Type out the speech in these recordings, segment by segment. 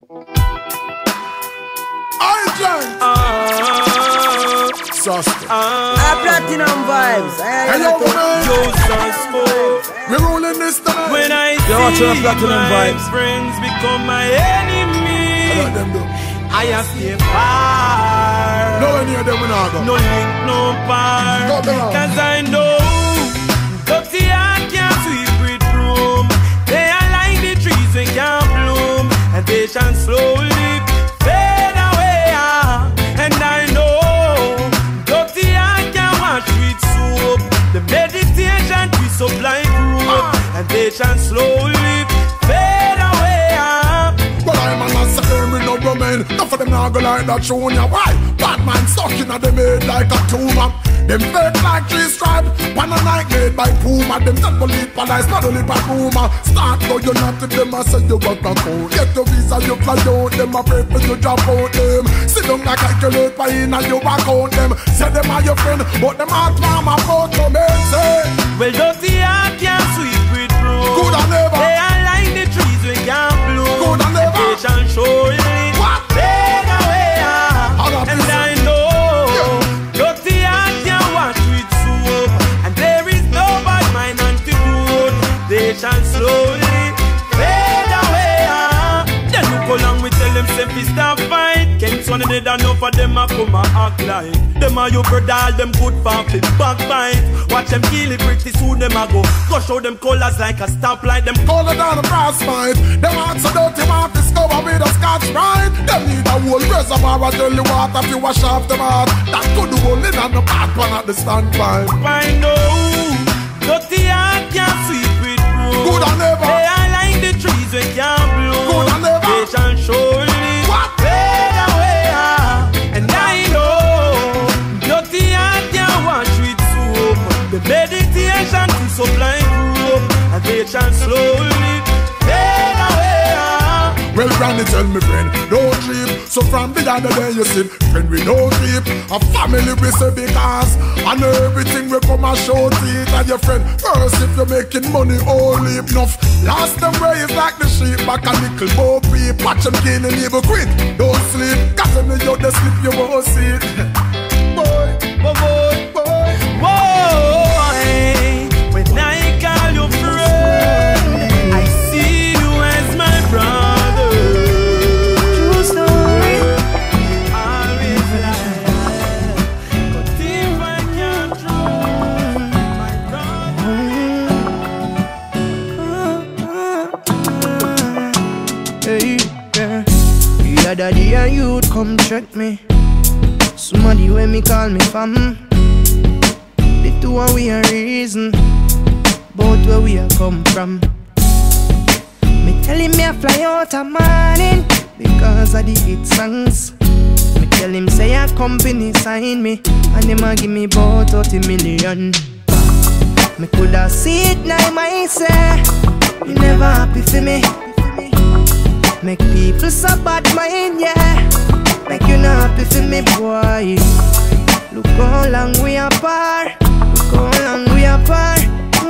Platinum vibes. We're rolling this time. When I see my friends become my enemy, I have stay far. No any of them will not go. No link, no bar. Cause I know dirty heart can't sweep with broom. They are like the trees that can't bloom, and they shall slowly fade away. And I know dirty heart can't wash with soap. The meditation we supply group, and they shall slowly fade away. Well, I'm a massacre, me no woman. None of them not go like that show ya. Why? Bad man stuck in a them head like a tumor. Them fake like three stripe, pan a night made by Puma. Them not believe police, not only by rumor. Start go you not to them, I say you got a code. Get your visa, you fly out, them a pray for you drop out them. Sit down like calculate by in and you back out them. Say them are your friend, but them heart mama about to me say. Well, dirty heart can't sweep with broom. Good and never. They are like the trees we can't bloom. Good and never. They shall surely fade away. And I know dirty heart can't wash with soap, and there is no bad mind antidote. They shall slowly fade away. Then look along we tell them say fi stop fight. Kings one dead enough for them a come a act like them a your brother, all them good for fi backbite. Watch them kill it pretty soon them a go show them colors like a stoplight. Them color down the brass fight. Them hearts so dirty want to discover with a Scotch Brite. Them need a whole reservoir of dirty water if you wash off them heart. That could do only on the back one at the standpipe. I know dirty heart can't sweep with broom. Good and never. They are like the trees we can't bloom. Good and never. They shall surely fade away. And I know dirty heart can't wash with soap. The meditation to supply group, and they shall slowly fade away. Well, Granny tell me friend, don't trip. So from the other day you said, friend we don't trip. A family we say because and everything we come and show teeth and your friend. First if you're making money, only enough. Last them way is like the sheep, back a little more peep. Watch them killing evil quick. Don't sleep, cause when you the sleep you won't see it. Boy, boy, boy, boy. Whoa, when I call you friend, I see you as my brother. True story. Always lie, but if I can't trust my brother. Hey, yeah. The other day a youth come check me. Somebody when me call me fam. The two and we a reason both where we a come from. Me tell him me a fly out a morning because of the hit songs. Me tell him say a company sign me and him a give me about 30 million. Me coulda see it now myself. You never happy for me. Make people so bad mind, yeah. Make you not happy for me, boy. Look how long we apart. Look how long we apart.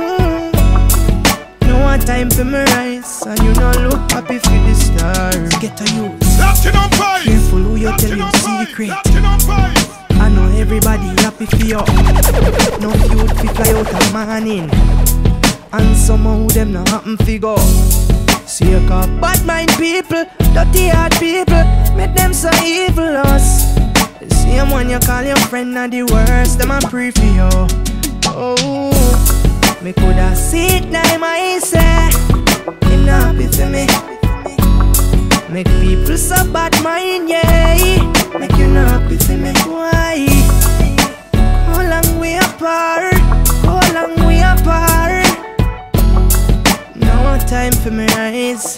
No one time for me rise, and you not look happy for the stars. Get a you. Careful who you tell your secret. I know everybody happy for you. No youth fi fly out a morning, and somehow them not happen figure. See you call bad mind people, dirty heart people, make them so evil us. The same one you call your friend are the worst, them a pray for you. Oh, me coulda see it now myself. Him not happy for me. Make people so bad mind, yeah. Make you not happy for me. Why? How long we apart? How long we apart? No time for me rise.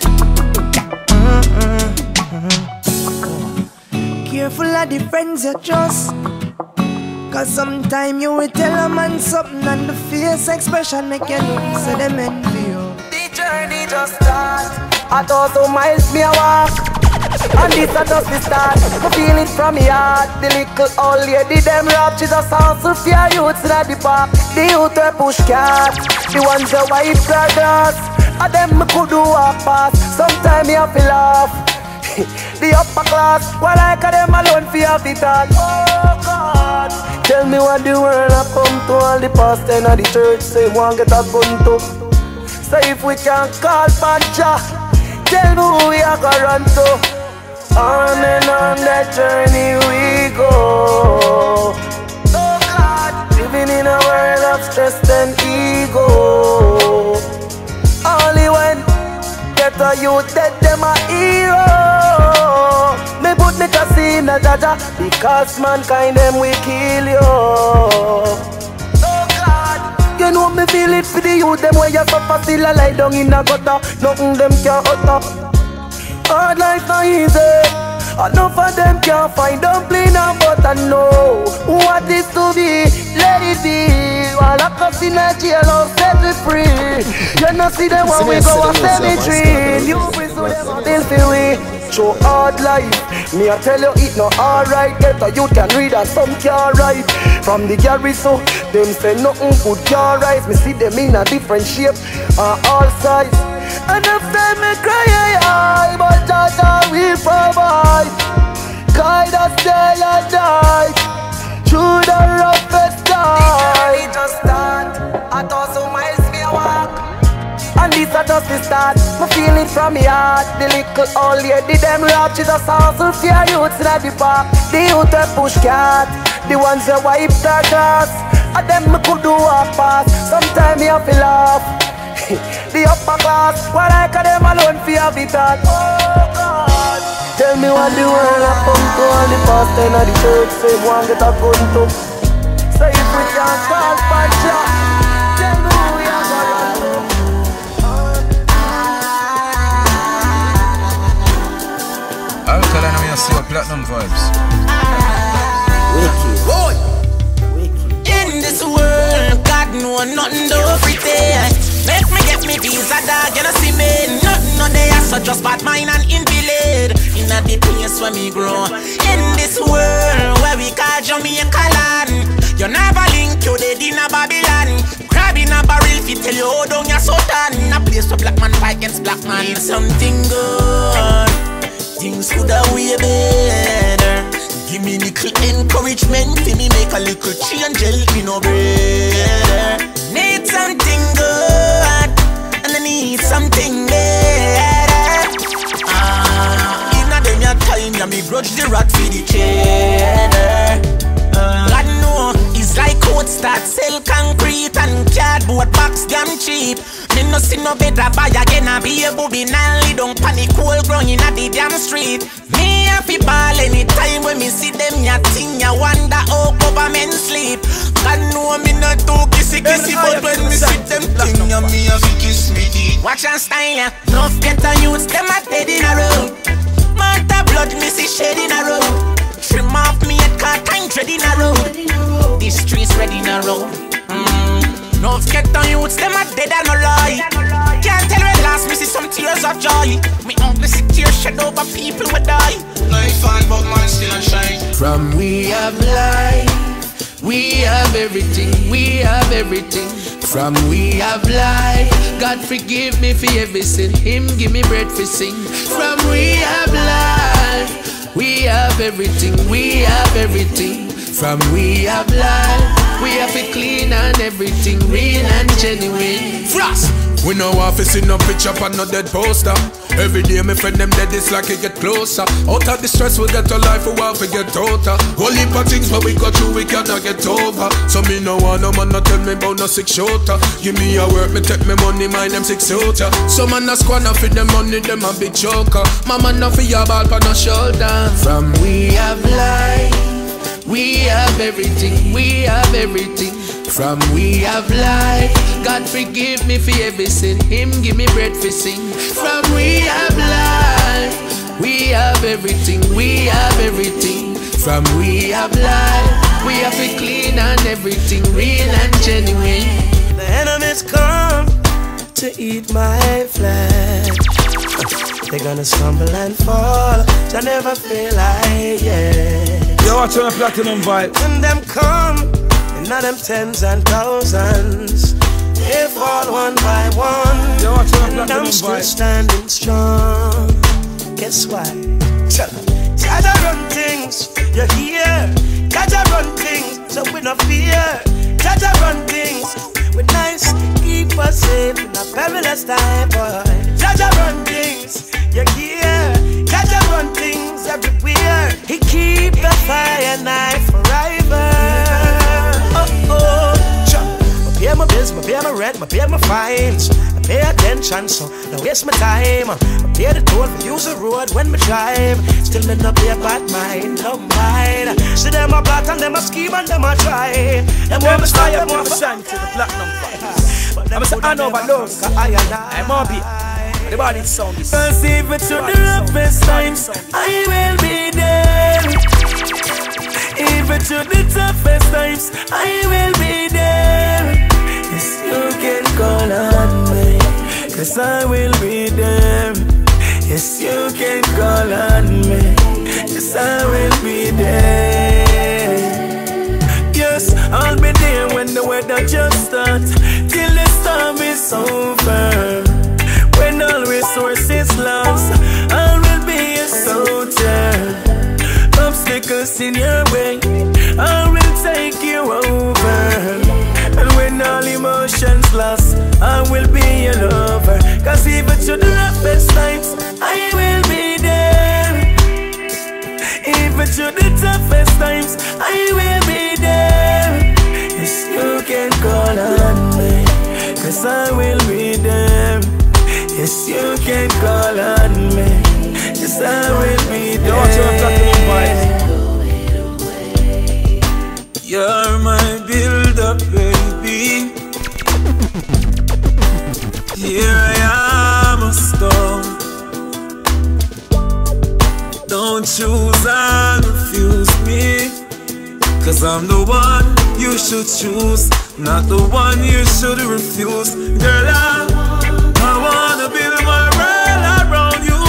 Careful of the friends you trust, cause sometime you will tell a man something and the face expression make you look so them envy you. The journey just start. I thought 2 miles me a walk, and this a just the start. I feel it from me heart. The little old lady them rap, she just hustle for your youths in the park. The youth we push cart, the ones that wipe their grass, and them me could do walk past. Sometimes me have to laugh. The upper class, well like them alone for have it all. Oh God, tell me what the world have come to. All the pastor in the church say one get a gun to. So if we can call Pancha, tell me who we are gonna run to. On and on that journey we go. Oh God, living in a world of stress and ego. Only when get a youth dead, them a hero. Me put me to see in a jaja, because mankind them will kill you. Oh God, you know me feel it for the youth, them where you suffer still a lie down in a gutter. Nothing them can utter. Hard life not easy. Enough of them can't find dumpling and butter. No, what is to be, let it be. While lock us in a jail or set me free. You know see them when we go a cemetery. You prison them still feel we. Show hard life. Me I tell you it not alright. Get a you can read and some can't write. From the gallery so them say nothing good can't rise. Me see them in a different shape and all size. Enough time me cry, but Jaja will provide. Guide us day and night through the roughest time. The journey just start, 1,000 miles me a walk, and this a just the start. Me feel it from me heart. The little old lady them rap, she just hustle for your youths in the park. The youth that push cat, the ones that wipe their grass, and them me could do a pass. Sometimes me have to laugh. The upper class, what like them alone for have it all. Oh God, tell me what the world have come to. All the pastor in the church say one get a gun to. So if we can't call Pancha, tell me who we are gonna run to. Alkaline, I'm here to see your platinum vibes. Wicked, boy. Wicked. In this world, God know nothing do pretend. Make me get me visa, dog, you know see me. Nothing no day, so just bad mind and invalid. In a the place where me grow. In this world where we call Jamaica land, you never link you dead in a Babylon. Crab in a barrel, fi tell you how down your sultan. In a place where black man fight against black man. Need something good, things could have way better. Give me little encouragement, fi me make a little change, help me no better. Need something good, and I need something better. In a them your time, ya me grudge the rat for the cheddar. God know, it's like coat start sell concrete and cardboard box damn cheap. Me no see no better buy again a be a booby nally. Don't panic cold ground in a the damn street. Me happy ball anytime when me see them ya thing ya wonder how government sleep. God know me not too kissy but when me see them thing ya me have to kiss me deep. Watch and style ya, no get a youths them a dead in a row. Manta blood me see shed in a row. Trim off me head car time tread in a row. This streets ready in a row. No get on youths, them a dead and no lie. Can't tell when last me see some tears of joy. Me only see tears shed over people who die. Life and but man still a shine. From we have life, we have everything, we have everything. From we have life, God forgive me for every sin. Him give me bread for sing. From we have life, we have everything, we have everything. From we have life, we have it clean and everything real and genuine. Frost! We know want to see no picture on no dead poster. Every day my friend them dead, it's like it get closer. Out of the stress we get to life, we want to get total. Whole heap of things but we got through, we cannot get over. So me no want no man no tell me about no 6-shooter. Give me a work, me take me money, mine them 6-shooter. Some man a squad no for them money, them a big joker. Mama no for your ball for no shoulder. From we have life, we have everything, we have everything. From we have life, God forgive me for every sin. Him give me bread for sing. From we have life, we have everything, we have everything. From we have life, we have it clean and everything real and genuine. The enemies come to eat my flesh. They're gonna stumble and fall, I never feel like, yeah. You're watching a platinum vibe. When them come, and not them tens and thousands, they fall one by one. You're watching a and platinum I'm still vibe. standing strong. Guess why? Jaja run things, you hear? Jaja run things, so we no fear. Jaja run things, we nice, keep us safe in a perilous time, boy. Jaja run things, you hear? Jaja run things everywhere. He keep the fire knife forever. Pay my bills, I pay my rent, I pay my fines. I pay attention, so don't waste my time. I pay the toll for use the road when me drive. Still me no pay bad mind, no mind. See them a plot and them a scheme and them a try. Them want me start, them want me shine to the platinum vibes. I'm say I know about those, I'm all be. The body sound is. Cause even to the roughest times, I will be there. Even to the toughest times, I will be there. Yes, you can call on me, cause I will be there. Yes, you can call on me, cause I will be there. Yes, I'll be there when the weather just starts, till the storm is over. When all resources lost, I will be a soldier. Obstacles in your way, I will take you over. And when all emotions lost, I will be your lover. Cause even to the roughest times, I will be there. Even to the toughest times, I will be there. Yes, you can call on me, cause I will be there. Yes, you can call on me, cause I will be there. You're my build-up, baby. Here I am, a stone. Don't choose and refuse me, cause I'm the one you should choose, not the one you should refuse. Girl, I wanna build my world around you.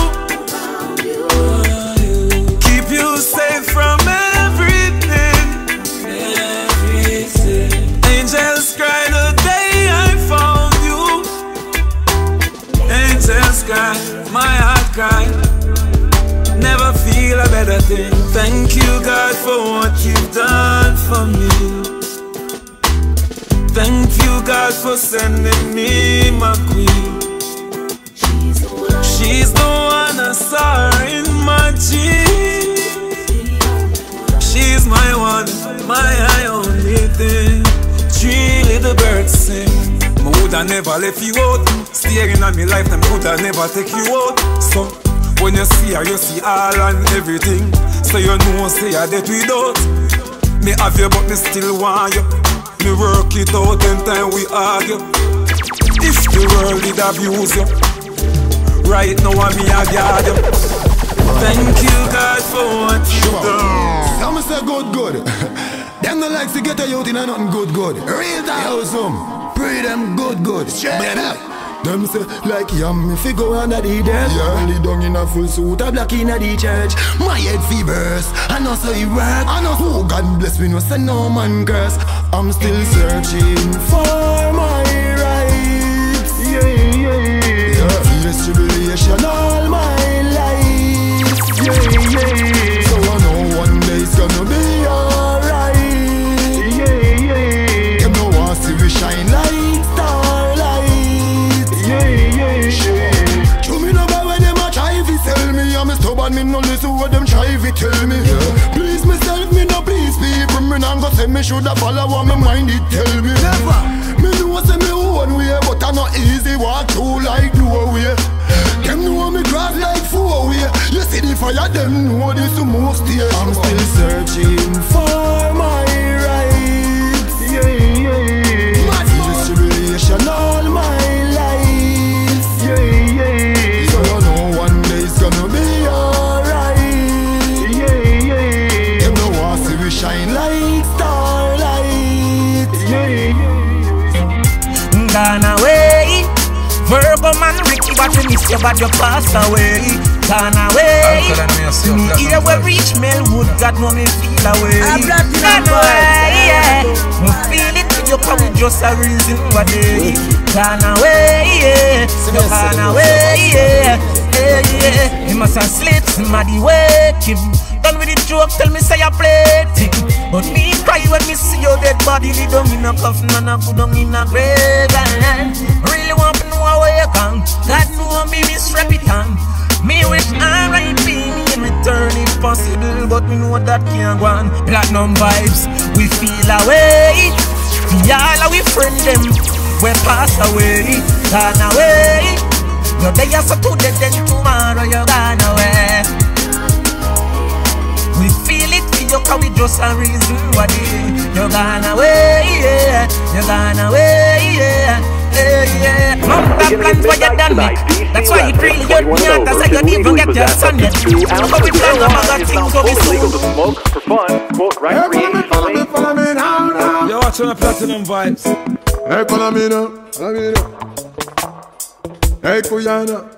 Keep you safe from everything. Angels cry the day I found you. Angels cry, my heart cry. Never feel a better thing. Thank you, God, for what you've done for me. Thank you, God, for sending me my queen. She's the one I saw in my dream. She's my one, my only thing. Three little birds sing. I woulda never left you out. Staring at me lifetime, coulda never take you out. So when you see her, you see all and everything. So you know, say I dead without. Me have you, but me still want you. Me work it out, and time we argue. If the world did abuse you, right now I'm me a guard you. Thank you, God, for what you done. Some say good. Them no like to get a youth in a nothing good. Real time. Yo, some pray them good. Straight up. Them say like yam if you go under the desk. Yeah, only down in a full suit, a black in a the church. My head fevers, I know so it work. I know who God bless me, no say no man curse. I'm still searching for my rights. Yeah. Face tribulation all my life. Yeah. So I know one day it's gonna be alright. Yeah. Them no want see we shine like starlight. Yeah. Show me no bad when them a try to sell me. I'm stubborn, me no listen what them try to tell me. Yeah. Please myself, me no please people. Me nah go say me shoulda follow what my mind it tell me. Never. Me know say me own way, but I not easy walk through like no way. Them know me cross like 4-way. You see the fire, them know this the most here. I'm still searching for my rights. Yeah. This tribulation all my life. Yeah. So I know one day it's gonna be alright. Yeah. Them no want see we shine like starlight. Yeah. Gone away, Virgo man, Ricky, but you miss you, but you passed away. Gone away, me here where reach Melwood, God know me feel away. Gone away, yeah, me feel it with you, cause we just a reason what day. Gone away, yeah, you gone away, yeah. yeah. He must have slipped, somebody wake him. Done with the joke, tell me say I played it. But me cry when me see your dead body. Lay down in a coffin and I go down in a grave. Really want to know where you come. God know me misrep it on. Me wish R.I.P. me in return if possible, but me know that can't go on. Platinum vibes, we feel away. We all we friend them, we pass away, gone away. Your day is so today, then tomorrow you're gone away. We feel it for you, cause we just a reason why you're gone away, yeah. You're gone away, yeah. Yeah. Mom, that plans what you done with. That's why you really hurt me out. That's why you didn't even get your son yet. But we plan on other things so we soon. Smoke for fun, quote right free. Follow me now. You're watching the Platinum Vibes. Hey, follow me now. Hey, Kuyana.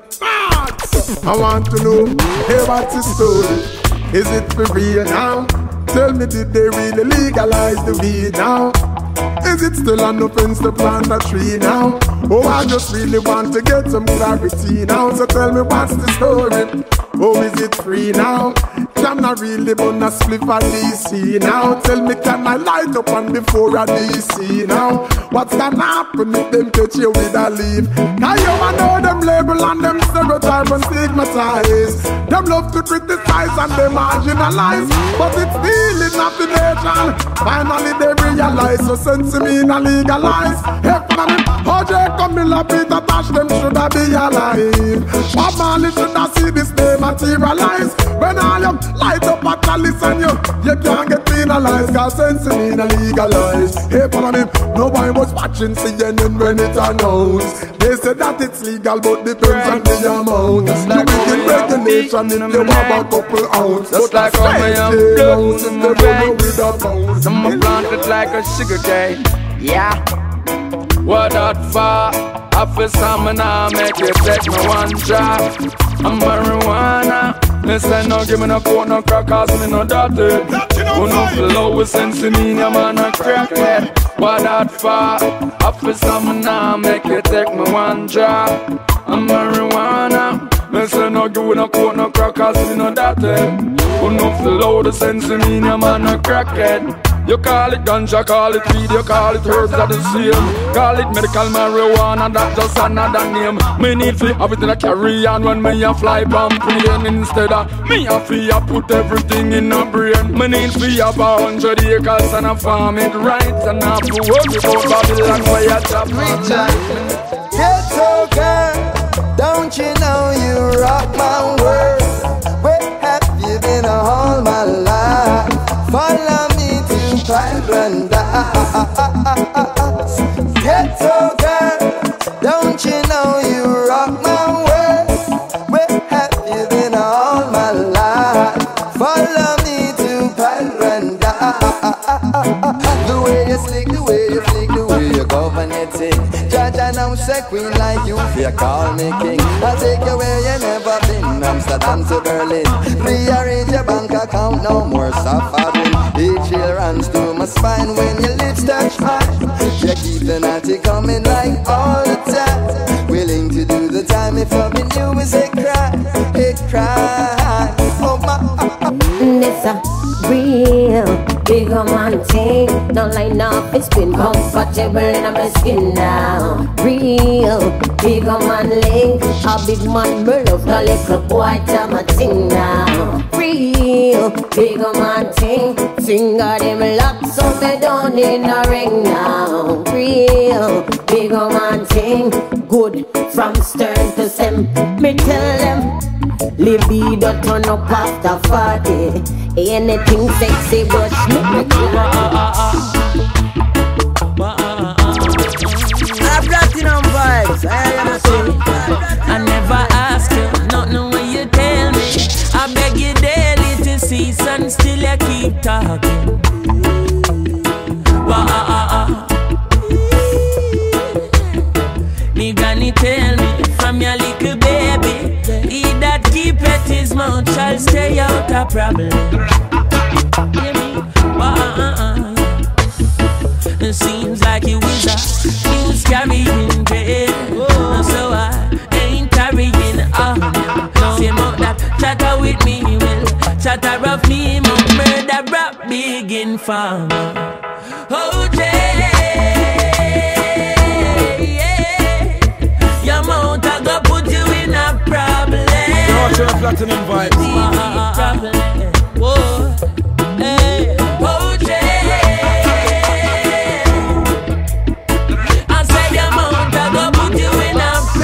I want to know, hey, what's the story? Is it for real now? Tell me, did they really legalize the weed now? Is it still an offense to plant a tree now? Oh, I just really want to get some clarity now. So tell me, what's the story? Oh, is it free now? Can I really burn a spliff at DC now? Tell me, can I light up on before a DC now? What's gonna happen if them catch you with a leaf? Now you know them label and them stereotype and stigmatize. Them love to criticize and they marginalize. But it's stealing of the nation. Finally they realize, so sense me in a legalize. Hey, OJ Camilla, Peter Tosh, them shoulda be alive. Bob Marley shoulda see this day materialize. When I am light up a chalice and you can't get penalized. Cause sense me in a legalize. Hey, follow me, nobody was watching CNN when it announced. They said that it's legal but depends on the amount. You begin regulation if you have a couple ounces. Just like how I am blood in my veins. I'm planted like a sugar cane. Yeah. What that for? I feel something now, make you take me one drop. I'm marijuana. Listen, no give me no coke, no crack, cause me no dirty. Who no flow with sense in me, I'm on a crackhead. What that for? I feel something now, make you take me one drop. I'm marijuana. Listen, no give me no coke, no crack, cause me no dirty. Who no flow the sense in me, I'm on a crackhead. You call it ganja, call it weed, you call it herbs, that the same. Call it medical marijuana, that's just another name. Me need to have it in a carry-on when me a fly from plane. Instead of me a fee, I put everything in a brain. Me need to have 100 acres and I farm it right. And I put work about Babylon where you chop. Ghetto girl, don't you know you rock my world? Where have you been all my life? Follow me to Paradise. Ghetto girl, don't you know you rock my world? Where have you been all my life? Follow me to Paradise. The way you slick, the way you flick, the way you govern it. Judge and I'm say queen like you, if you call me king. I'll take you where you never been, Amsterdam to Berlin. Rearrange your bank account, no more suffering. Each chill runs through my spine when your lips touch mine. You keep the naughty coming like all the time. Willing to do the time if loving you is a crime. It cry. Oh my. It's a real big man thing. Don't line up, it's been comfortable in my skin now. Real big man link. A big man love the little boy to my thing now. Real big man thing. Finger them lock so they don't need a ring now. Real big man thing. Good from stern to stem. Me tell them libido turn up after 40. Anything sexy brush me Platinum vibes, I never ask you, nothing when you tell me. I beg you daily to cease and still you keep talking. Me granny tell me from your little baby, he that keep at his mouth shall stay out of problem. It seems like you was a carrying dread, so I ain't carrying on. chatter of me, murder rap big informer. OJ, yeah. Your mouth I go put you in a problem. Watch your platinum vibes. Whoa, hey, OJ. I say your mouth I go put you in a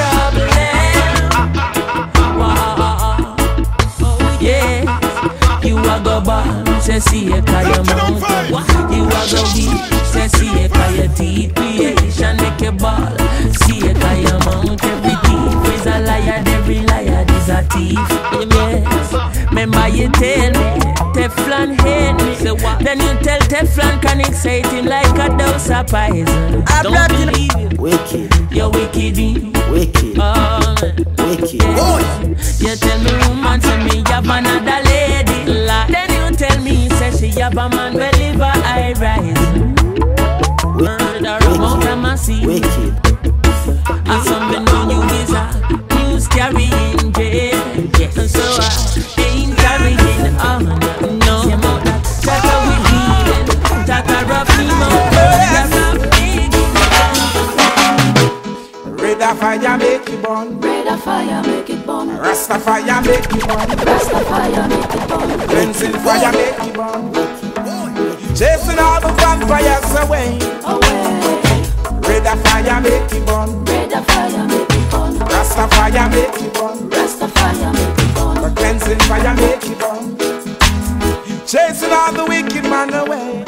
problem. Oh yeah, you a go ball, say see a kaya mouth. You a go deep, say see a kaya deep. Creation make a ball, see a kaya mouth. Every thief is a liar, every liar is a thief. Yes. Remember you tell me Teflon hate me. So what? Then you tell Teflon can excite him like a dose of poison. Don't believe you. Wicked. You're wicked. Wicked. Oh, wicked. Yeah. You tell me woman say me have another lady. Then you tell me say she have a man will live a high rise. Murder amount of mercy. Wicked. I something know you is a news carrying jail. Yes. And so I ain't carrying on. No, Tata we healing. Tata rough me Red of fire make it burn. Red of fire make it burn. Rastafire make it burn. Rastafire make it burn. Cleansing fire make it burn. Chasing all the vampires away. Red of fire make it burn. Red of fire make it burn. Rastafire make it burn. Rastafire make it burn. The cleansing fire make it burn. Chasing all the wicked man away.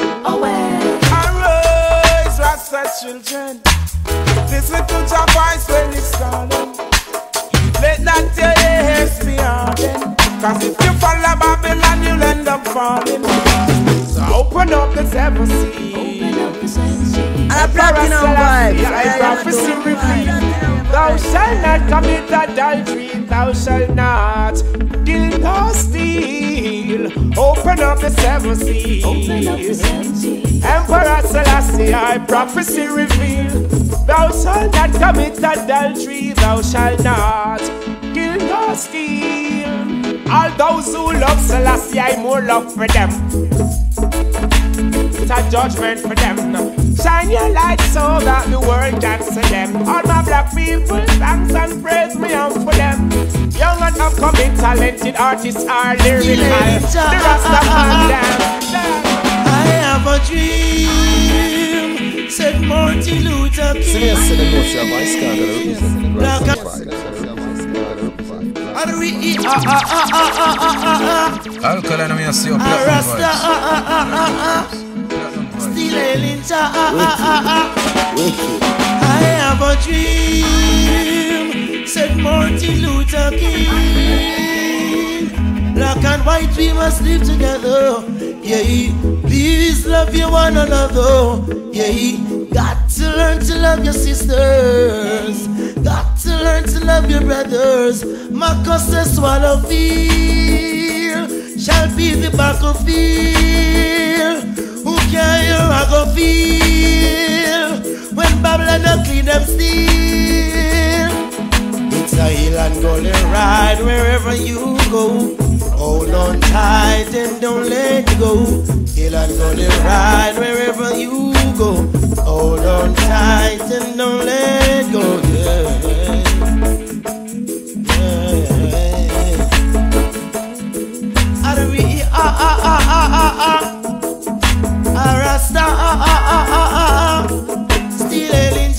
Arise, Rasta children. Listen to your voice when it's calling. Let not your ears be hardened. Cause if you follow Babylon, you'll end up falling. So open up the seven seas. I'm platinum vibes. I prophecy reveal. Thou shalt not commit adultery. Thou shalt not kill nor steal. Open up the seven seas. Emperor Selassie, I prophecy reveal. Thou shalt not commit adultery. Thou shalt not kill nor steal. All those who love Selassie, I more love for them. It's a judgment for them. Shine your light so that the world can see them. All my black people, thanks and praise me on for them. Young and upcoming talented artists are lyrical. The Rasta man them. I have a dream, said Martin Luther King. Alkaline, I see your platinum vibes. Still ailing. I have a dream, said Martin Luther King. Black and white, we must live together. Yeah, please love you one another. Yeah, got to learn to love your sisters. Got to learn to love your brothers. Marcus says swallow fear shall be the battlefield. Who can hear I go feel when Babylon don't clean them still? It's a hill and golden ride wherever you go. Hold on tight and don't let go. Hill and golden ride wherever you go. Hold on tight and don't let go. Rasta, still ailing.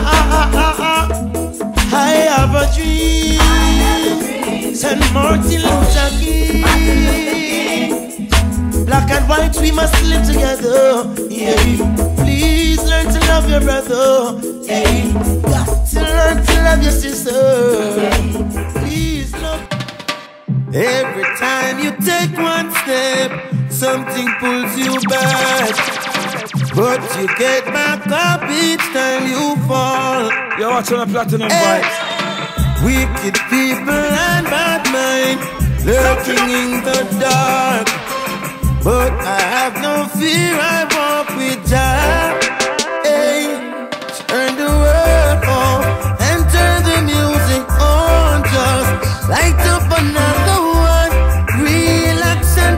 I have a dream, St. Martin Luther King. Black and white, we must live together. Yeah, please learn to love your brother. Yeah, got to learn to love your sister. Please love. Every time you take one step, something pulls you back, but you get back up each time you fall. You're watching a platinum vibes. Wicked people and bad mind lurking in the dark, but I have no fear, I walk with Jah. Hey, turn the world off and turn the music on. Just light up another one, relax and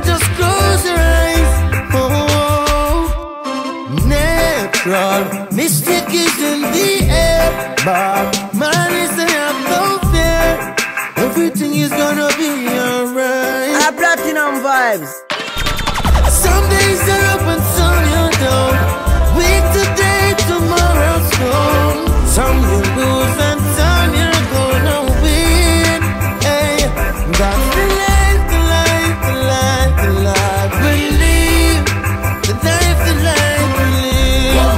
Platinum Vibes. Some days are up and some you're down. Week today, tomorrow's gone. Some you lose and some you're gonna win. Hey, that's the life, the life, the life, the life we live. The life, the life we live.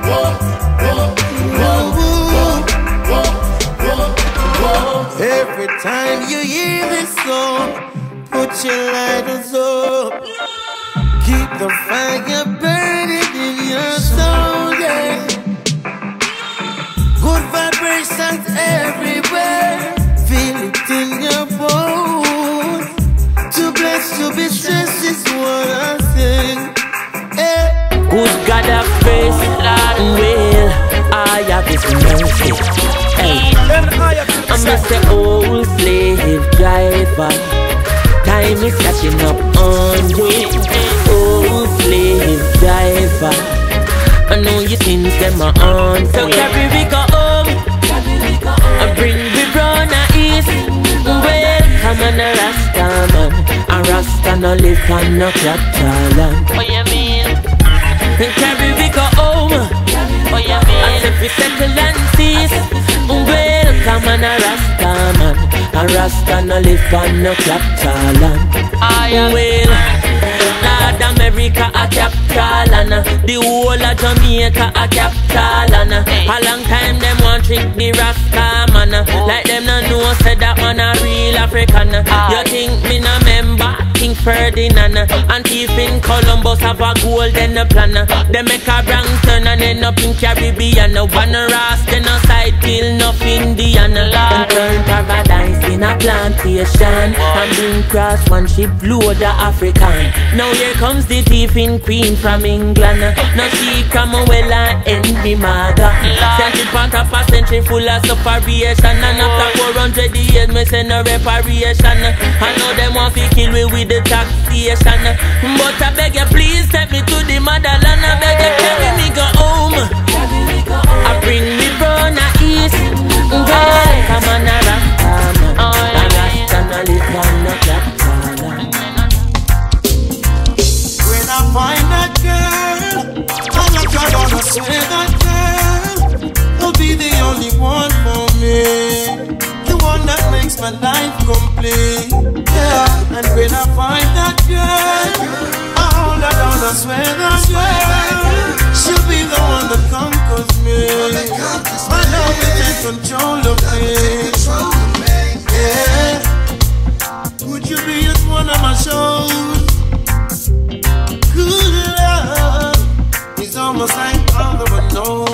Every time you hear this song, put your lighters up. Keep the fire burning in your soul, yeah. Good vibrations everywhere. Feel it in your bones. Too blessed to be stressed is what I sing. Hey. Good God of grace and will, I have His mercy. Hey, I'm Mr. Old Slave Driver. Time is catching up on you. Old slave driver, I know your things them are on. So carry we go home, and bring we run a east. Welcome on a Rasta man, a Rasta no live on no Catalan. What you mean? Carry we go home, what you mean? As if we settle and cease. Welcome on a Rasta man, a Rasta no live on no Catalan. I will. North America a capital and the whole of Jamaica a capital and a long time them want drink the Rasta man. Like them no know say that man a real African. You think me no member King Ferdinand and thief in Columbus have a golden plan. They make a wrong turn and end up in Caribbean. One Rasta no side till no Indian. And turn paradise in a plantation and bring cross one ship load the African. Now here comes the thief in Queen from England. Now she come well and envy Maga. Century part of a century full of separation. And after 400 years me say no reparation. I know them want to kill me with the taxation. But I beg you please take me to the motherland. I beg you carry me go home. I bring me brown a east. Come on a Rasta man, a Rasta no live on no Catalan. When I find that girl, all I got on I swear that girl will be the only one for me, the one that makes my life complete. Yeah, and when I find that girl, all I got I swear that girl, she'll be the one that conquers me. My love will take control of me. Yeah, would you be at one of my shows? Good love is almost like all of a no.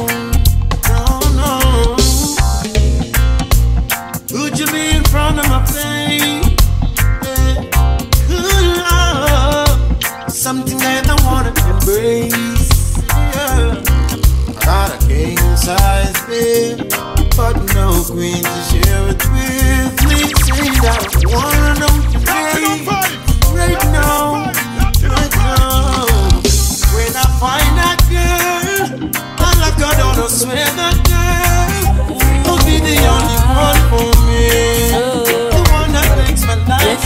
Would you be in front of my face? Yeah. Good love, something that I wanna embrace. Yeah. I got a king size bed, but no queen to share it with me. Say that I wanna know today, right now. When I find that girl, all I got on I swear that girl will be the only one for me, the one that makes my life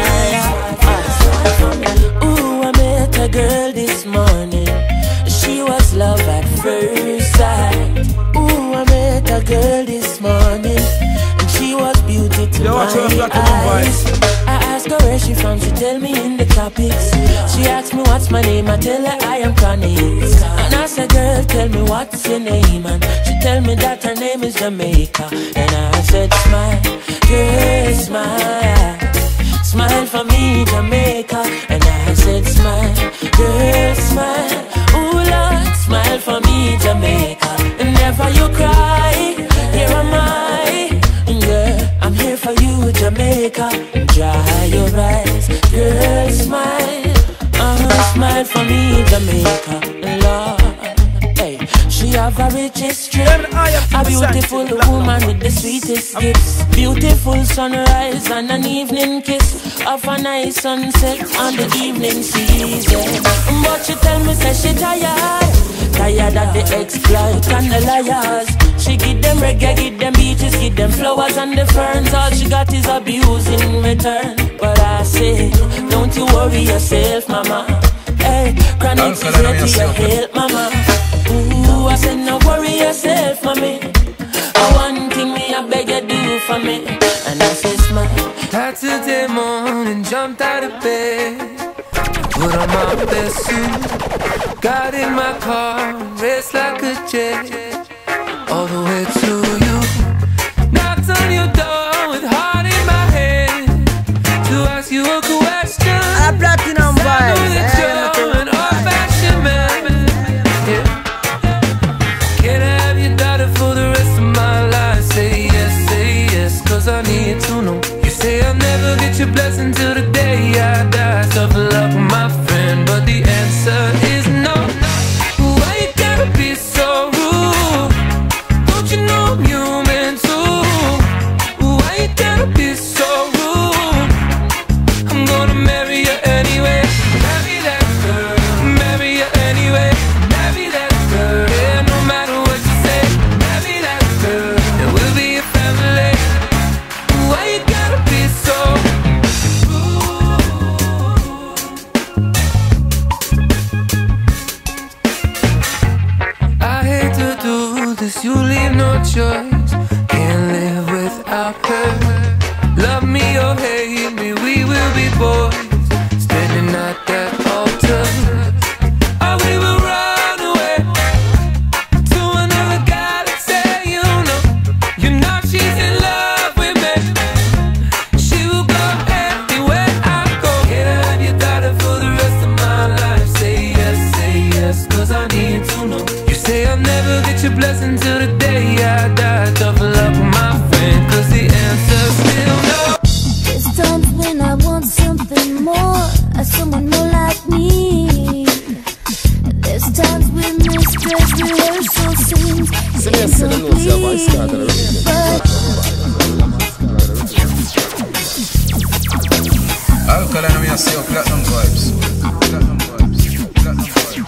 complete. Ooh, I met a girl this morning. She was love at first sight. Ooh, I met a girl this morning, and she was beauty to my eyes. I asked her where she from, she tell me in the topics. She asked me what's my name, I tell her I am Connie. And I said, girl, tell me what's your name, and she tell me that her name is Jamaica. And I said, smile, girl, smile, smile for me, Jamaica. And I said, smile, girl, smile, ooh Lord, smile for me, Jamaica. And never you cry, here am I, girl, I'm here for you, Jamaica. Dry your eyes, girl, smile, smile for me, Jamaica, Lord. Hey, she have a rich history, a beautiful woman with the sweetest gifts. Beautiful sunrise and an evening kiss of a nice sunset on the evening season. But she tell me say she tired of the exploit and the liars. She give them reggae, give them beaches, give them flowers and the ferns. All she got is abuse in return. But I say, don't you worry yourself, mama. Hey, chronic is here to your help, mama. Ooh, I said, no worry yourself, mommy. One thing me, I beg you do for me. And I say, smile. Saturday morning, jumped out of bed, put on my best suit, got in my car, raced like a jet, all the way to you. Knocked on your door with heart in my head to ask you a question. A platinum vibes. You're an old-fashioned man. Yeah. Can I have your daughter for the rest of my life? Say yes, cause I need to know. You say I'll never get your blessing till the day I die. Tough luck, my friend, but the answer is no. Why you gotta be so rude? Don't you know I'm human too? Why you gotta be so rude? I'm gonna marry you anyway. Marry that girl, marry you anyway. Marry that girl, yeah, no matter what you say. Marry that girl, and we'll be a family. Why you gotta be so rude? I hate to do this, you leave no choice. Can't live without her. Love me or hate me, we will be boys, standing at that altar. Or we will run away to another galaxy, you know she's in love with me. She will go anywhere I go. Can I have your daughter for the rest of my life? Say yes, cause I need to know. You say I'll never get your blessing till the day I die. Tough luck, my friend, cause the answer's still no. There's times when I want something more, someone more like me. There's times when this dress rehearsal seems incomplete, Alkaline, we are still platinum vibes. Platinum vibes. Platinum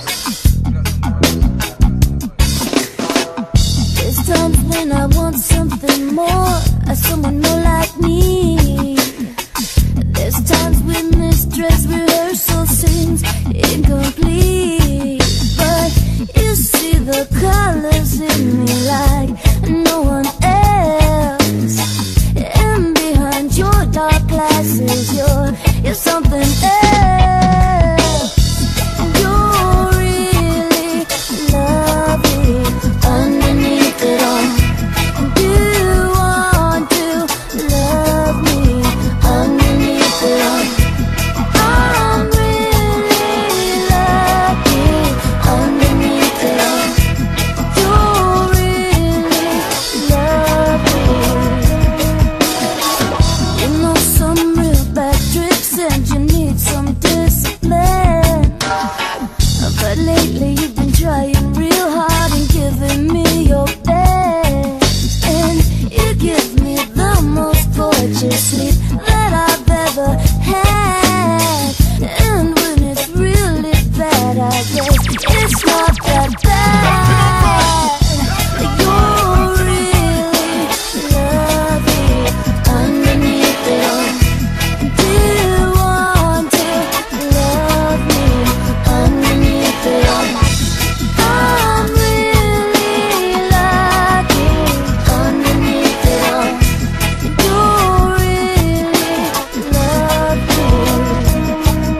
vibes. There's times when I want something more, someone more like me. There's times when this dress rehearsal seems incomplete, but you see the colors in me like no one else. And behind your dark glasses, you're something else. You're really lovely underneath it all. Do you want to love me underneath it all? I'm really lucky underneath it all. You're really lovely. You know some real bad tricks and you need some discipline, but lately you've been trying real hard and giving me your best, and you give me the most gorgeous sleep that I've ever had. And when it's really bad, I guess it's not that bad. You're really lovely underneath it all. Do you want to love me underneath it all? I'm really lucky underneath it all. You're really lovely.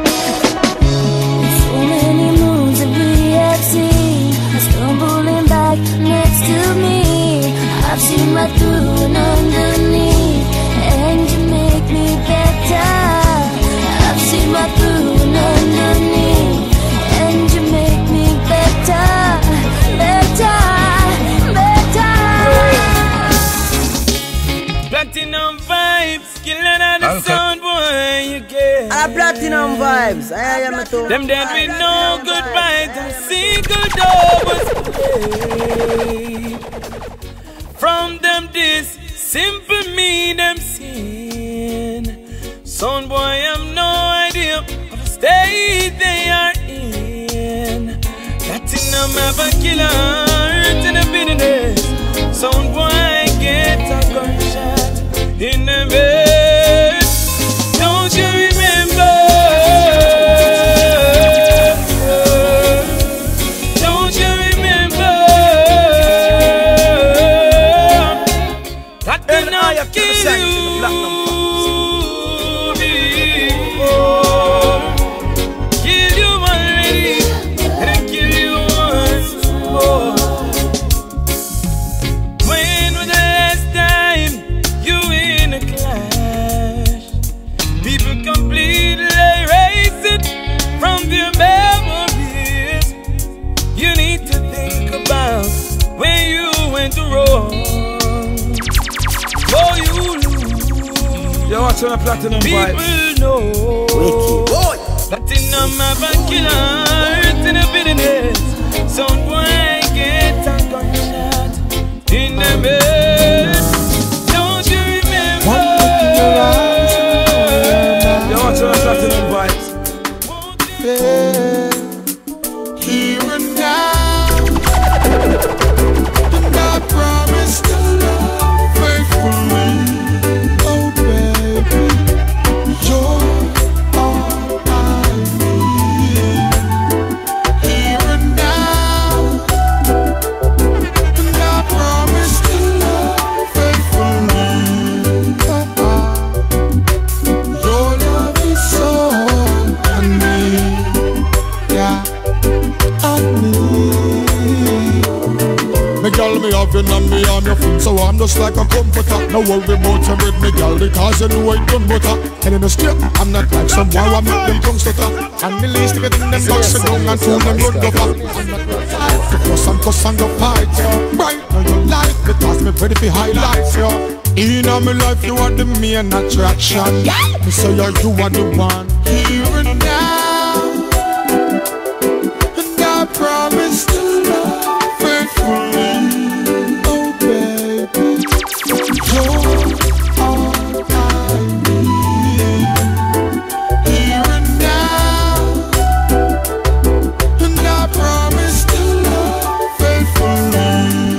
So many moons that we have seen are stumbling back next to me. I've seen right through and underneath, and you make me better. I've seen right through and underneath, and you make me better, better, better. Platinum vibes, killing out the sound, boy, you get. A platinum vibes. I am too. Them dead with no good vibes, and single door was played. From them this simple me them sin. Son boy, I'm no idea of the state they are in. Platinum have a killer in the business. Son boy, get a gunshot in the bed. Don't you on a platinum people vibes. know Boy. that in a mother killer, in a bitterness. Sound boy get and gun that in the bed. Don't you remember? You watch on a platinum vibes. Yeah. Here and now, and I promise to love faithfully. Oh baby, you're all I need. Here and now, and I promise to love faithfully. Your love is so I need. Yeah, I need. Me girl, me have you and me on your feet, so I'm just like a comforter. No worry about you with me, girl, because you know I done butter. And in the strip, I'm not like some boy, I make them tongue stutter. And the least to get in them box, sit down and turn them run over. The cuss and the fight, right now you like, because me ready for highlights, yo. In all my life, you are the main attraction. Me say you are the one. Here and now, and I promise to love faithfully. Oh baby, you're all I need. Here and now, and I promise to love faithfully.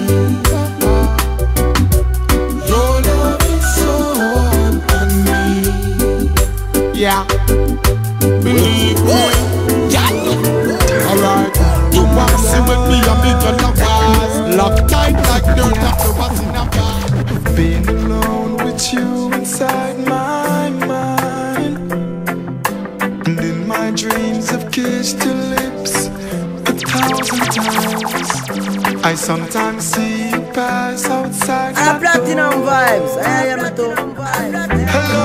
Your love is so I need. Yeah, believe me. Alright, you want to see with me and me your lovers. Love tight like dirt after what's in a bar. Being alone with you inside my mind, and in my dreams I've kissed your lips 1,000 times. I sometimes see you pass outside my Platinum door. vibes. I am a too. Hello,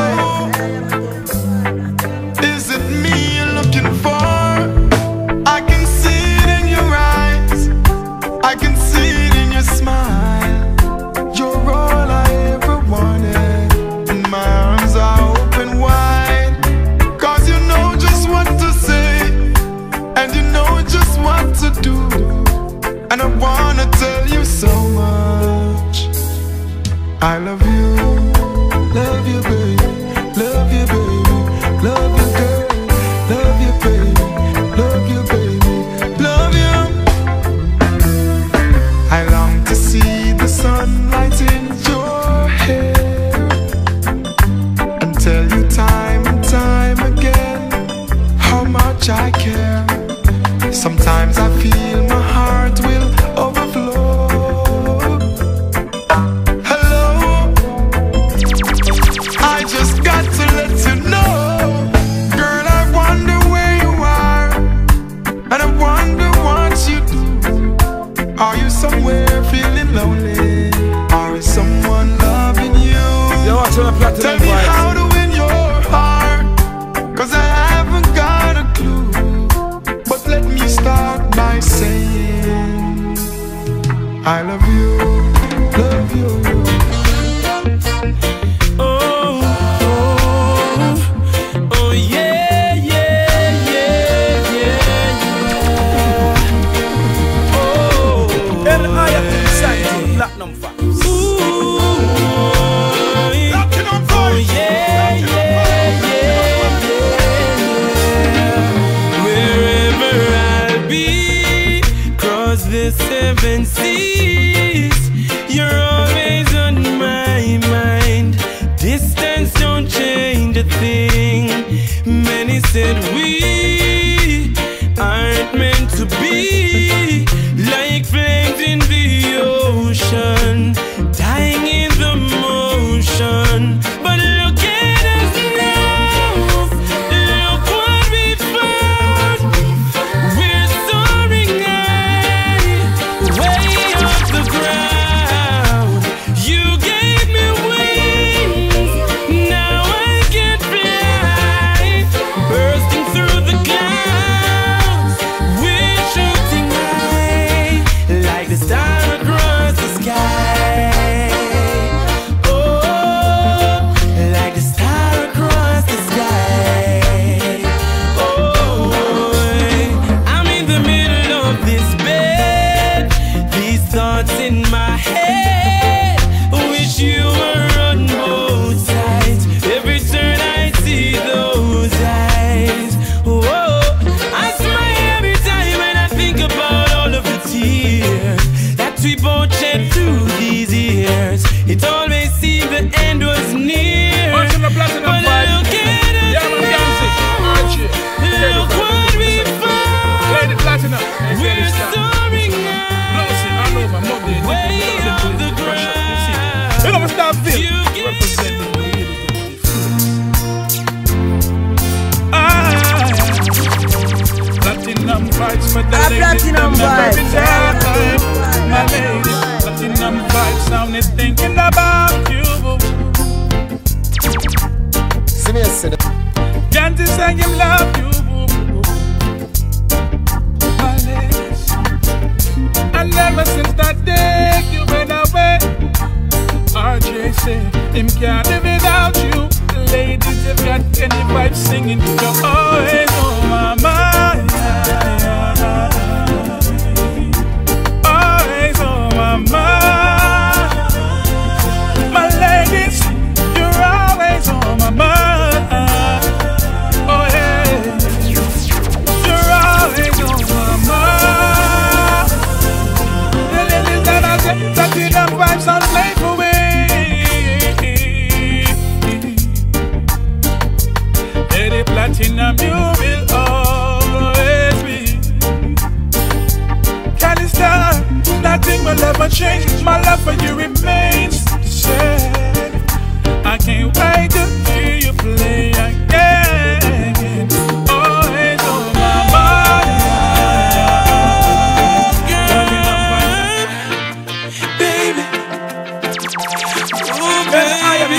is it me you're looking for? I can see it in your eyes, I can see it in your smile. You're all I ever wanted, and my arms are open wide. Cause you know just what to say, and you know just what to do. And I wanna tell you so much. I love you baby, love you baby, love you girl, love you baby, love you baby, love you. I long to see the sunlight in your hair, and tell you time and time again how much I care. Sometimes I feel my heart will overflow. Hello, I just got to let you know, girl, I wonder where you are, and I wonder what you do. Are you somewhere feeling lonely? Or is someone loving you? Tell me how to win your heart, cause I haven't got a clue. But let me start by saying I love you, love you. Oh, yeah, yeah, yeah, yeah, yeah. Oh, Platinum vibes. yeah, yeah, yeah, yeah. Wherever I'll be, cross the 7 seas. with the ladies, them every time. My lady, platinum vibes, sound is thinking about you. Can't you say you love you? My ladies, and ever since that day you went away, RJ said him can't live without you. Ladies, if you got any vibes singing, you're always on my mind. Always on my mind. My ladies, you're always on my mind. Oh yeah, you're always on my mind. The ladies that I say, that you them vibes on play for me. Lady Platinum, you will always be. Candy Star, nothing will ever change. My love for you remains the same. I can't wait to hear you play again. Always on my mind. Baby, oh baby,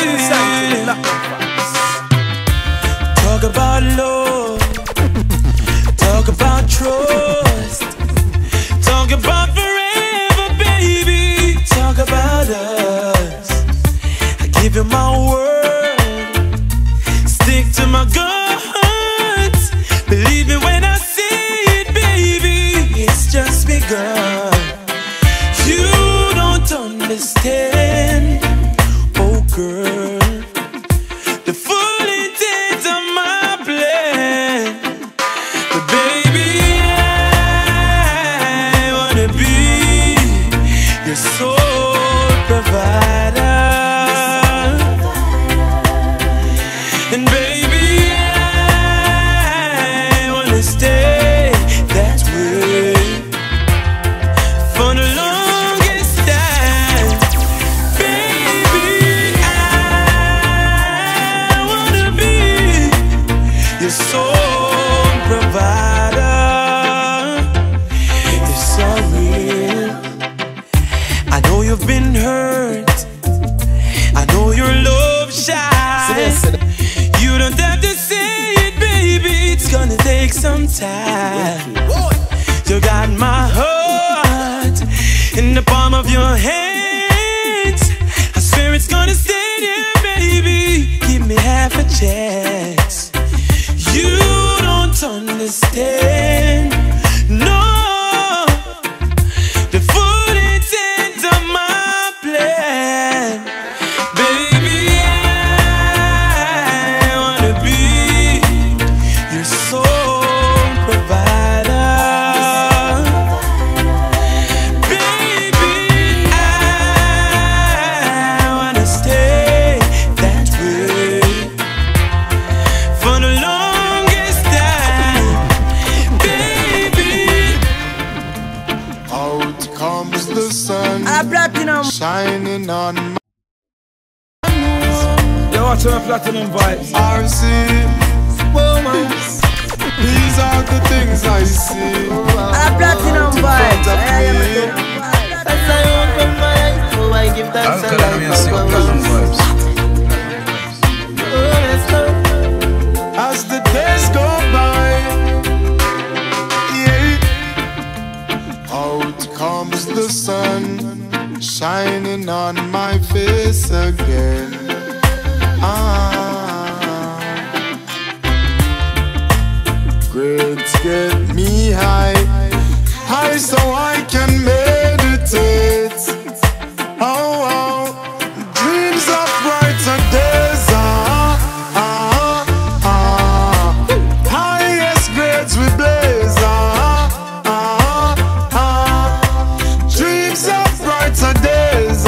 talk about love, talk about trust, talk about forever, baby, talk about us. I give you my word, stick to my guns, believe me when I say it, baby, it's just begun. You don't understand, oh girl, the full intent of my plan. But baby, I wanna be your sole provider. And baby, I wanna stay that way for the longest time. Baby, I wanna be your sole provider. It's so real. I know you've been hurt, I know your love shines. You don't have to say it, baby, it's gonna take some time. You got my heart in the palm of your hands. I swear it's gonna stay there, baby. Give me half a chance. You don't understand, no, the full intent of my plan. Baby, I wanna be your sole provider. Baby, I wanna stay that way for the longest time. Baby, out comes the sun, shining on my. Yo, watch my Platinum vibes. RC, woman, these are the things I see. Platinum vibes. As I open my eyes, so I give thanks and life for vibes. As the days go by, yeah, out comes the sun, shining on my face again. Grades get me high, high so I can meditate. Oh, dreams of brighter days. Highest grades we blaze. Dreams of brighter days.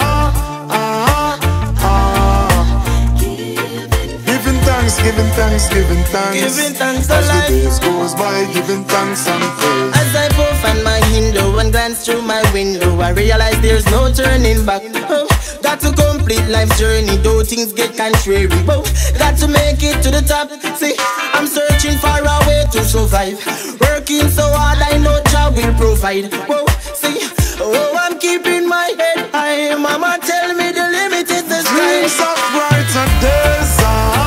Giving thanks, giving thanks, giving thanks. Giving thanks as to the life. days goes by, giving thanks and praise. As I puff on my window and glance through my window, I realize there's no turning back. Oh, got to complete life's journey, though things get contrary. Oh, got to make it to the top. See, I'm searching for a way to survive. Work working so hard, I know Jah will provide. Whoa, see, oh, I'm keeping my head high. Mama tell me the limit is the sky. Dreams of brighter days,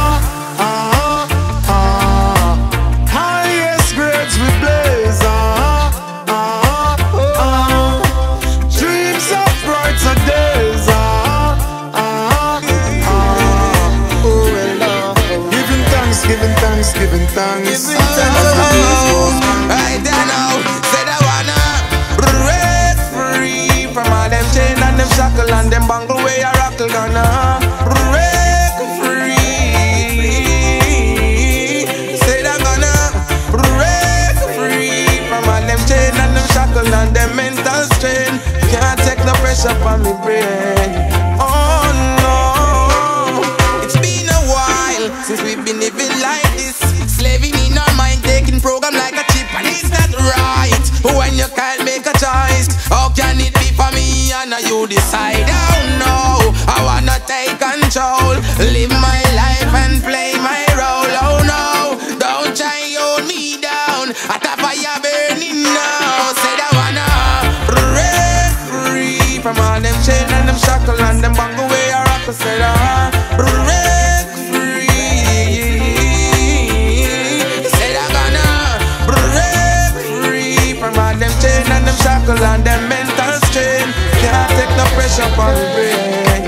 highest grades we blaze, dreams of brighter days, giving thanks, giving thanks, giving thanks. Right there now, said I wanna break free from all them chain and them shackle and them bangle way I rockle gonna break free. Said I'm gonna break free from all them chain and them shackle and them mental strain. Can't take no pressure from me brain. Oh no, it's been a while since we've been living like this, slaving in our mind, taking program like a chip, and it's not right when you can't make a choice. How can it be for me and you decide? Oh no, I wanna take control, live my life and play my role. Oh no, don't try hold me down, at a fire burning now. Said I wanna break free from all them chain and them shackle and them bang away I rock. Said I break free. Said I gonna break free from all them chain and them shackle and them mental strain. Can't take no pressure on the brain.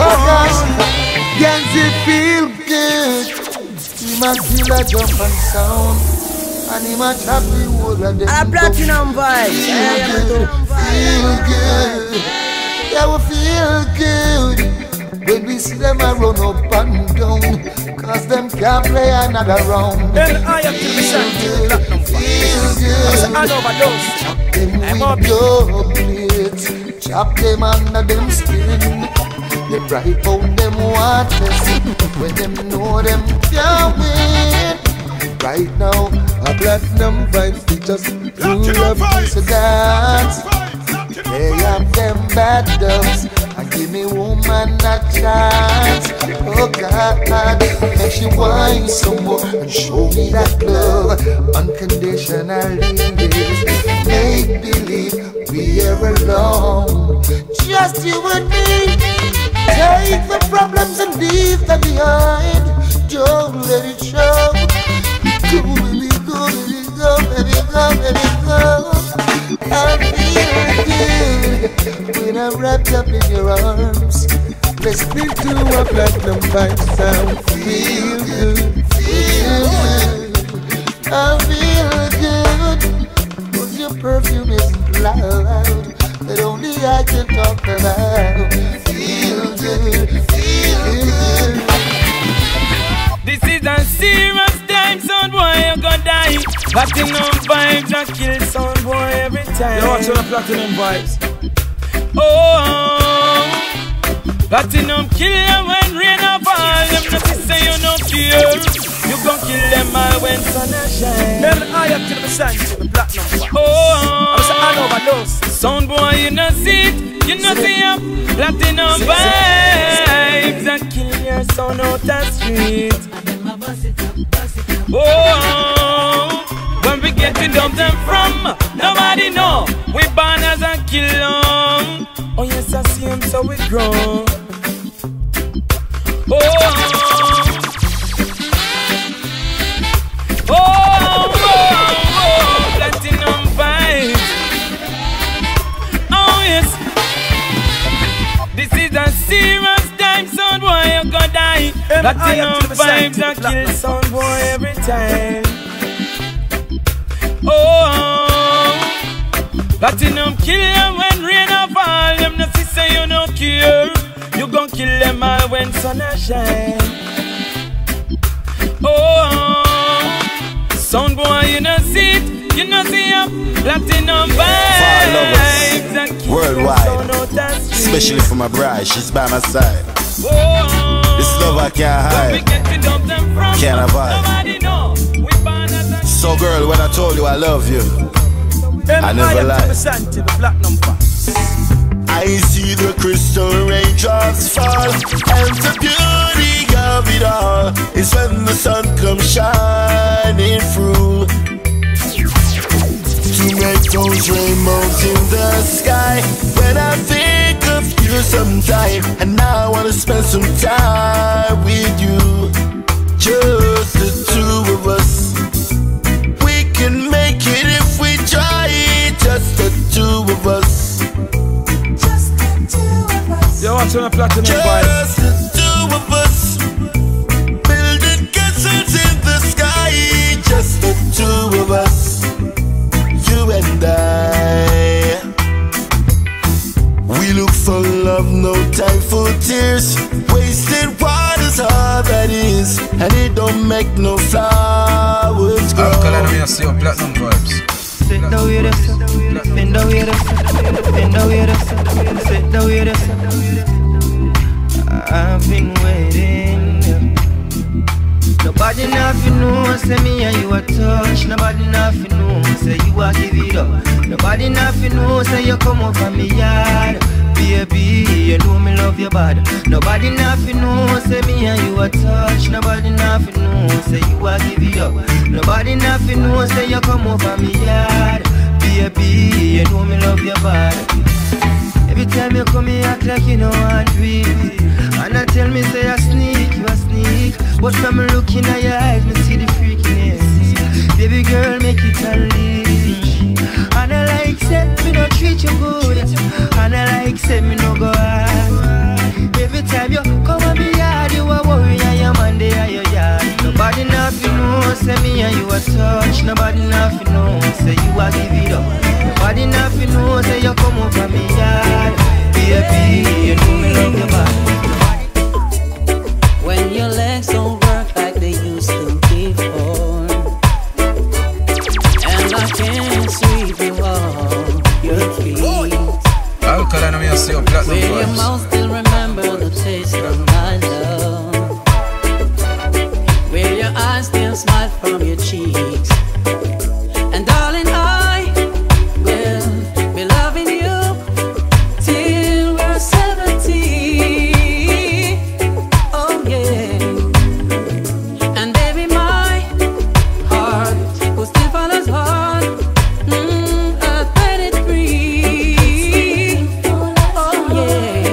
Can it feel good? He must feel a jump and sound, and he must have the whole of them. A platinum vibe. Feel good. Yeah, we feel good when we see them a run up and down, cause them can't play another round. Then I have to be sent to feel good. I overdose. Them with your plates, chop them under them skin. They bright out them waters when them know them can't win. Right now, a platinum vibes, they just pull up piece of dance. They have them bad dubs and give me woman a chance. Oh God, make she whine some more and show me that love unconditionally. Make believe we are alone, just you and me. Take the problems and leave them behind. Don't let it show. Go, baby, go, baby, go, baby, go, baby, go. I feel good when I'm wrapped up in your arms, listening to a platinum vibe sound. Feel good, feel good. I feel good, 'cause your perfume isn't loud, that only I can talk about. Feel good, feel good. This is a serious time, son boy, you gonna die. Platinum vibes that kill son boy every time. You watch the platinum vibes. Oh, platinum kill them when rain a fall. Them nothing say you no care. You gon' kill them all when sun a shine. Then I have to be sent to the platinum vibes. Oh, I know about those. Sound boy, you know see it, you know see ya. Platinum vibes that kill your son out the street. Oh, when we get to dump them from, nobody know. We born as a killer. Oh yes, I see him, so we grow. Platinum vibes. Oh yes, this is a serious time, son boy, you gonna die. Platinum vibes that kill son boy every time. Oh, platinum kill them when rain a fall. Them no see say you no care. You gon' kill them all when sun a shine. Oh, sound boy, you know see it, you know see ya. Platinum vibes that kill worldwide, especially for my bride, she's by my side. This love I can't hide, can't avoid. So girl, when I told you I love you, I never lied. I see the crystal raindrops fall, and the beauty of it all is when the sun comes shining through. those rainbows in the sky. When I think of you sometime, and now I wanna spend some time with you. Just the two of us. We can make it if we try. Just the two of us. Just the two of us. Yo, what's on a platinum Just vibes? the two of us. Building castles in the sky. Just the two of us. You and I. We look for love, no time for tears. Wasted water's all that is, and it don't make no flowers grow. Alkaline, I see your platinum vibes. Sit down with us, bend down with us, bend down with us, sit down with us. I've been waiting. Nobody nothing know, say me and you a touch. Nobody nothing know, say you a give it up. Nobody nothing know, say you come over me yard. Baby, you know me love your body. Nobody nothing know, say me and you a touch. Nobody nothing know, say you a give it up. Nobody nothing know, say you come over me yard. Baby, you know me love your body. Every time you come here, act like you know I do it. And I tell me, say I sneak, you a sneak. But from looking at your eyes, me see the freakiness. Baby girl, make it unleash. And I like, say, me no treat you good. And I like, say, me no go hard. Every time you come on me yard, you a worry and your man they are your yard. Nobody nothing know, say me and you a touch. Nobody nothing know, say you a give it up. Nobody nothing know, say you come over me yard. Baby, you know me love your body. When your legs don't work like they used to before, and I can't sweep you off your feet. Alkaline, I see your platinum Will your vibes. mouth still remember the taste of my love? Will your eyes still smile from your cheeks? And darling, I will be loving you till we're 70. Oh yeah. And baby, my heart will still follow hard at 23. Oh yeah.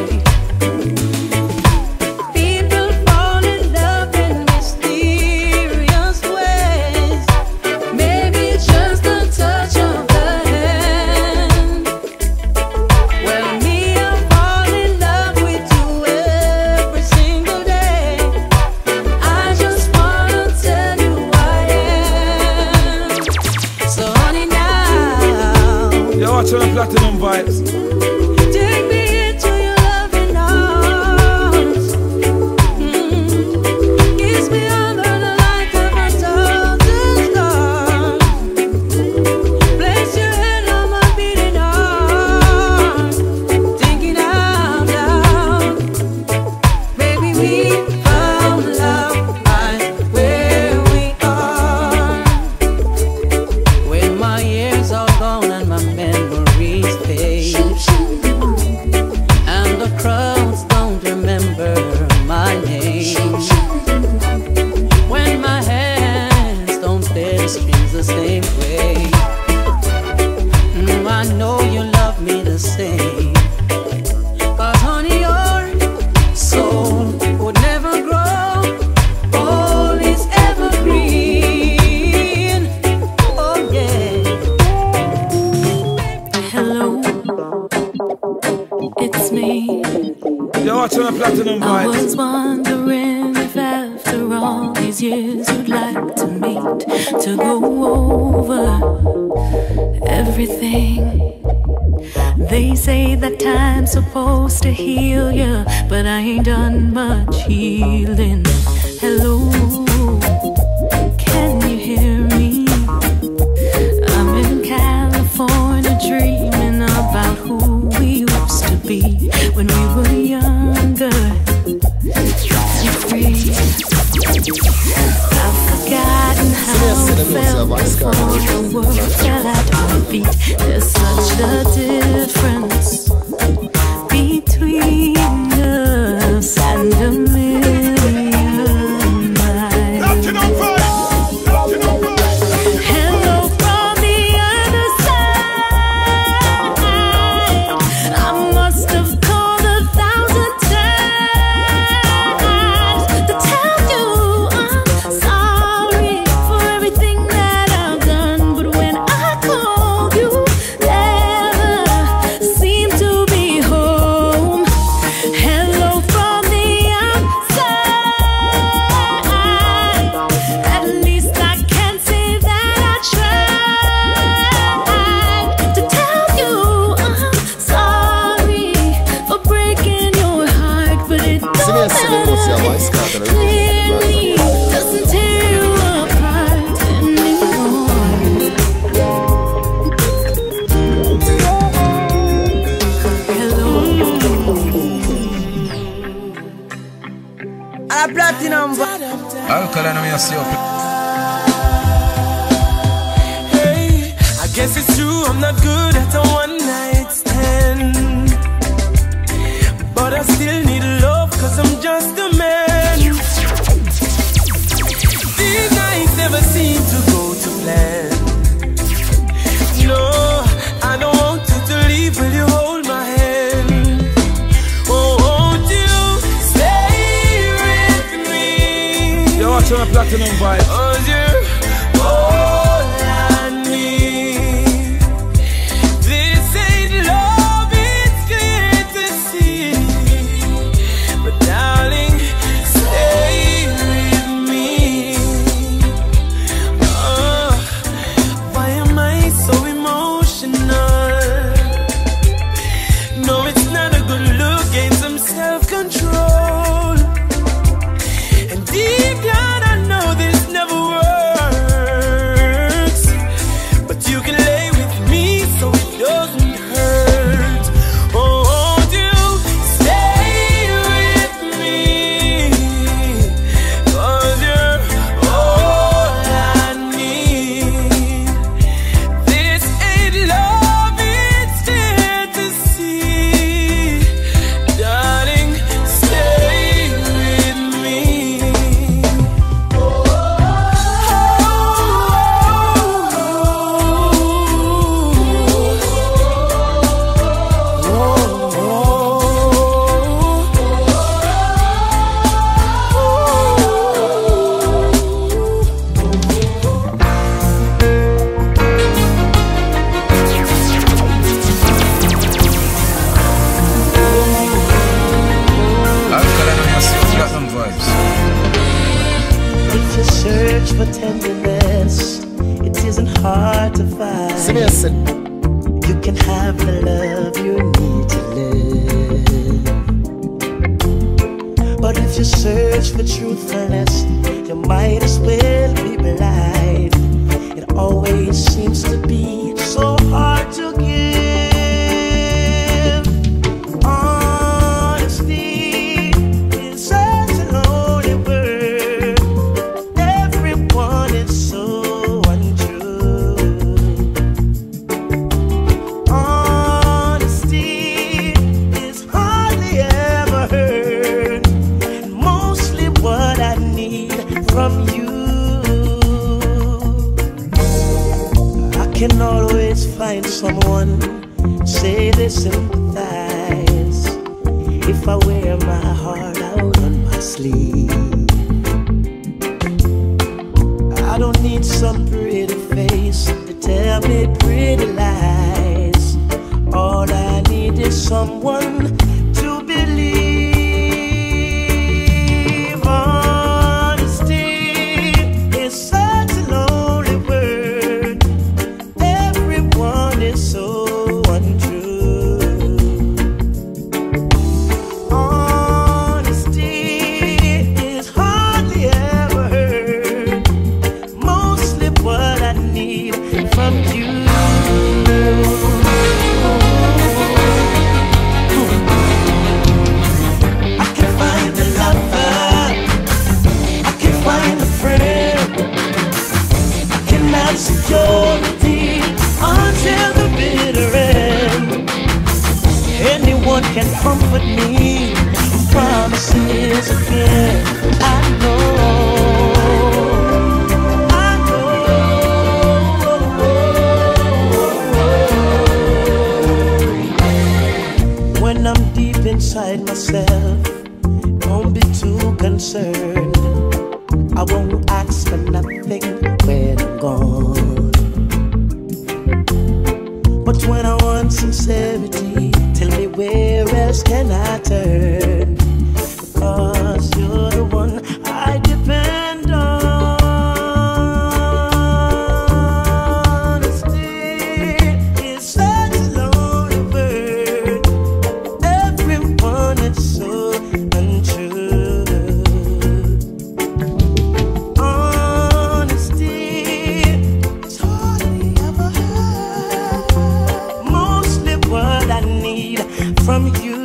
People fall in love in mysterious ways. Maybe it's just a touch of the hand. Well, me, I fall in love with you every single day. I just wanna tell you I am. So honey now, Yo, what's on a platinum vibes? take me into your loving arms. Kiss me under the light of a thousand stars. Place your head on my beating heart. Thinking out loud, baby, we found love right where we are. When my years are gone and my memories fade, and the crowds don't remember my name. When my hands don't play the strings the same way, I know you love me the same. 'Cause honey, your soul would never grow old, is evergreen. Oh yeah. Hello, it's me. Yo, what's on a platinum I vibes? was wondering if after all these years you'd like to meet to go over everything. They say that time's supposed to heal you, but I ain't done much healing. Hello, can you hear me? I'm in California dreaming about who we used to be when we were younger and free. I've forgotten how it felt before the world fell at our feet. There's such a difference between us and a million miles. Hello from the other side. a platinum vibe. Alkaline, I'm here, see you. Hey, I guess it's true, I'm not good at a one night stand, but I still need love, cause I'm just a man. These nights never seem to go to plan. No, I don't want you to leave, will you hold my hand? Oh, won't you stay with me? You're watching a platinum vibe. Oh, you're all I need. This ain't love, it's clear to see. But darling, stay with me. Oh, why am I so emotional? No, it's not a good look, gain some self-control. And deep down I know this never works, but you can lay with me so it doesn't hurt. Oh, won't you stay with me? Cause you're all I need. This ain't love, it's clear to see. Darling, stay with me. Alkaline, I'm here, see you. Platinum vibes. If you search for tenderness, it isn't hard to find. You can have the love you need to live. But if you search for truthfulness, you might as well be blind. It always seems to be so hard to give. Honesty is such a lonely word. Everyone is so untrue. Honesty is hardly ever heard, and mostly what I need from you. I can always find someone, say they sympathize, if I wear my heart out on my sleeve. I don't need some pretty face to tell me pretty lies. All I need is someone to believe. Honesty is such a lonely word. Everyone is so untrue. Honesty is hardly ever heard, mostly what I need from you. I can find a lover, I can find a friend, I can have security until the bitter end. Anyone can comfort me, promises again. I know. When I'm deep inside myself, don't be too concerned. I won't ask for nothing when I'm gone. But when I want sincerity, tell me where else can I turn? Because you're the one I depend on. Honesty is such a lonely word. Everyone is so untrue. Honesty is hardly ever heard. Mostly what I need from you.